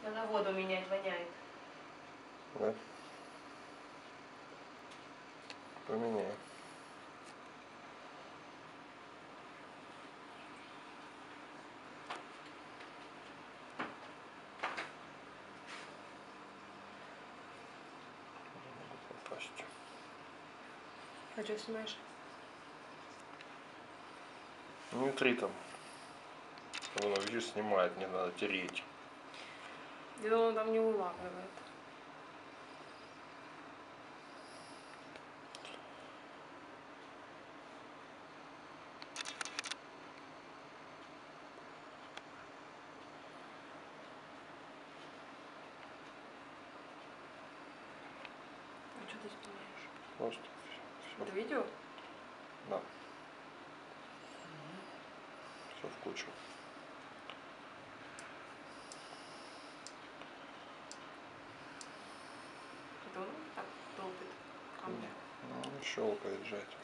Надо воду менять, воняет. Да? Поменяй. Попасть. А что снимаешь? Не три там. Вон, видишь, снимает, не надо тереть. Я думала, он там не улавливает. А что ты снимаешь? Просто все. Это видео? Да. Все в кучу. Это он так долбит камня. Ну, щелкает жать.